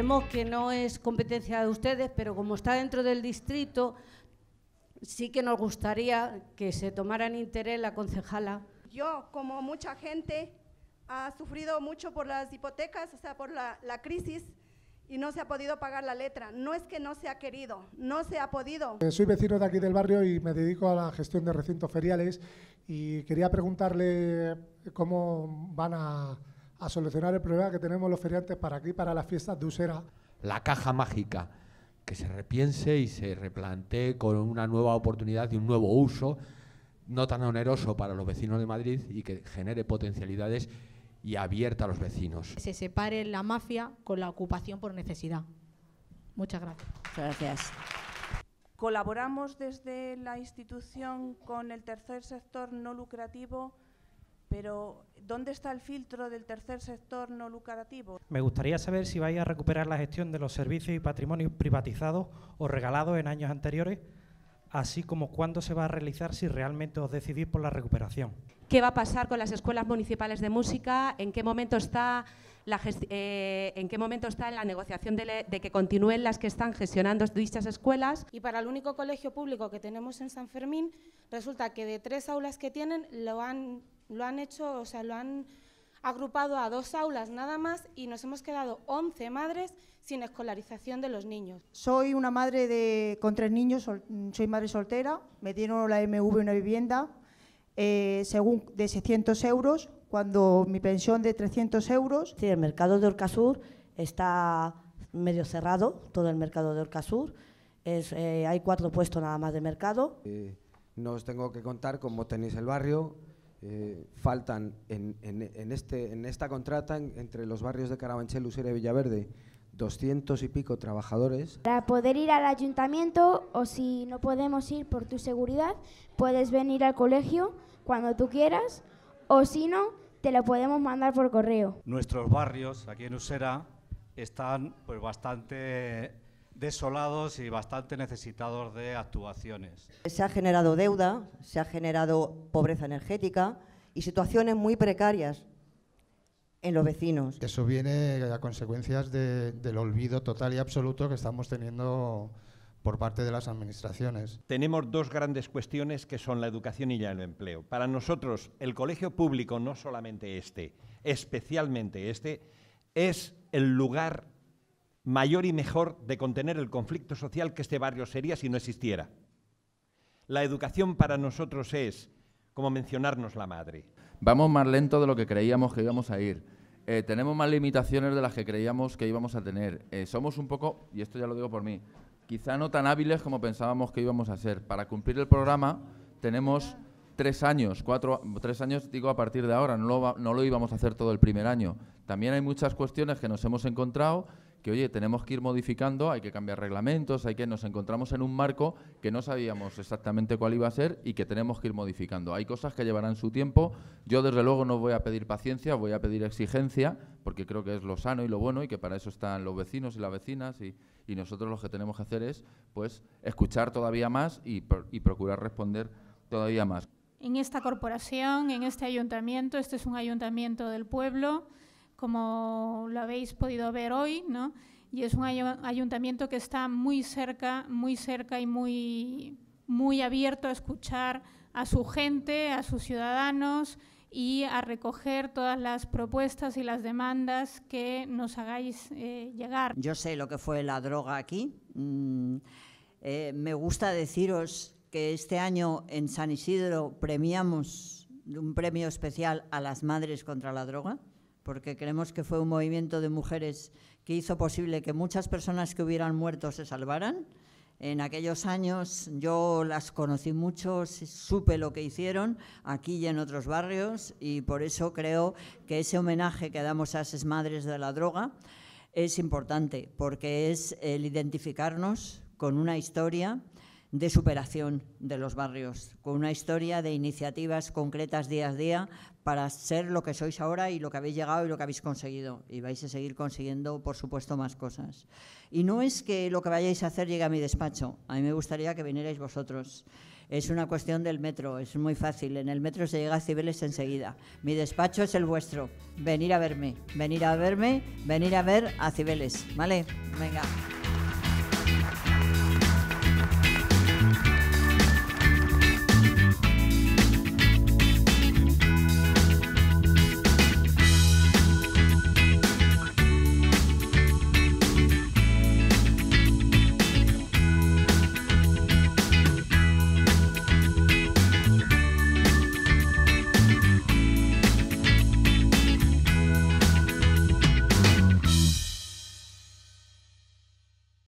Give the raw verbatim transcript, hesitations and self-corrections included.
Sabemos que no es competencia de ustedes, pero como está dentro del distrito, sí que nos gustaría que se tomara en interés la concejala. Yo, como mucha gente, ha sufrido mucho por las hipotecas, o sea, por la, la crisis, y no se ha podido pagar la letra. No es que no se ha querido, no se ha podido. Soy vecino de aquí del barrio y me dedico a la gestión de recintos feriales y quería preguntarle cómo van a, a solucionar el problema que tenemos los feriantes para aquí, para las fiestas de Usera. La caja mágica, que se repiense y se replantee con una nueva oportunidad y un nuevo uso, no tan oneroso para los vecinos de Madrid y que genere potencialidades y abierta a los vecinos. Se separe la mafia con la ocupación por necesidad. Muchas gracias. Muchas gracias. Colaboramos desde la institución con el tercer sector no lucrativo, pero ¿dónde está el filtro del tercer sector no lucrativo? Me gustaría saber si vais a recuperar la gestión de los servicios y patrimonios privatizados o regalados en años anteriores, así como cuándo se va a realizar si realmente os decidís por la recuperación. ¿Qué va a pasar con las escuelas municipales de música? ¿En qué momento está, la eh, en, qué momento está en la negociación de, le de que continúen las que están gestionando dichas escuelas? Y para el único colegio público que tenemos en San Fermín, resulta que de tres aulas que tienen, lo han, lo han hecho, o sea, lo han agrupado a dos aulas nada más y nos hemos quedado once madres sin escolarización de los niños. Soy una madre de, con tres niños, sol, soy madre soltera, me dieron la M V una vivienda eh, según de seiscientos euros, cuando mi pensión de trescientos euros. Sí, el mercado de Orcasur está medio cerrado, todo el mercado de Orcasur, es, eh, hay cuatro puestos nada más de mercado. Eh, no os tengo que contar cómo tenéis el barrio. Eh, faltan en, en, en, este, en esta contrata en, entre los barrios de Carabanchel, Usera y Villaverde doscientos y pico trabajadores. Para poder ir al ayuntamiento, o si no podemos ir por tu seguridad, puedes venir al colegio cuando tú quieras, o si no, te lo podemos mandar por correo. Nuestros barrios aquí en Usera están pues bastante desolados y bastante necesitados de actuaciones. Se ha generado deuda, se ha generado pobreza energética y situaciones muy precarias en los vecinos. Eso viene a consecuencias de, del olvido total y absoluto que estamos teniendo por parte de las administraciones. Tenemos dos grandes cuestiones que son la educación y el empleo. Para nosotros, el colegio público, no solamente este, especialmente este, es el lugar mayor y mejor de contener el conflicto social que este barrio sería si no existiera. La educación para nosotros es como mencionarnos la madre. Vamos más lento de lo que creíamos que íbamos a ir. Eh, tenemos más limitaciones de las que creíamos que íbamos a tener. Eh, somos un poco, y esto ya lo digo por mí, quizá no tan hábiles como pensábamos que íbamos a ser. Para cumplir el programa tenemos tres años, cuatro, tres años digo a partir de ahora, no lo, no lo íbamos a hacer todo el primer año. También hay muchas cuestiones que nos hemos encontrado que, oye, tenemos que ir modificando, hay que cambiar reglamentos, hay que nos encontramos en un marco que no sabíamos exactamente cuál iba a ser y que tenemos que ir modificando. Hay cosas que llevarán su tiempo. Yo, desde luego, no voy a pedir paciencia, voy a pedir exigencia, porque creo que es lo sano y lo bueno y que para eso están los vecinos y las vecinas y, y nosotros lo que tenemos que hacer es, pues, escuchar todavía más y, y procurar responder todavía más. En esta corporación, en este ayuntamiento, este es un ayuntamiento del pueblo, como lo habéis podido ver hoy, ¿no? Y es un ayuntamiento que está muy cerca, muy cerca y muy, muy abierto a escuchar a su gente, a sus ciudadanos y a recoger todas las propuestas y las demandas que nos hagáis eh, llegar. Yo sé lo que fue la droga aquí. Mm, eh, me gusta deciros que este año en San Isidro premiamos un premio especial a las madres contra la droga, porque creemos que fue un movimiento de mujeres que hizo posible que muchas personas que hubieran muerto se salvaran. En aquellos años yo las conocí mucho, supe lo que hicieron aquí y en otros barrios y por eso creo que ese homenaje que damos a esas madres de la droga es importante, porque es el identificarnos con una historia de superación de los barrios, con una historia de iniciativas concretas día a día para ser lo que sois ahora y lo que habéis llegado y lo que habéis conseguido. Y vais a seguir consiguiendo, por supuesto, más cosas. Y no es que lo que vayáis a hacer llegue a mi despacho. A mí me gustaría que vinierais vosotros. Es una cuestión del metro, es muy fácil. En el metro se llega a Cibeles enseguida. Mi despacho es el vuestro. Venir a verme, venir a verme, venir a ver a Cibeles. ¿Vale? Venga.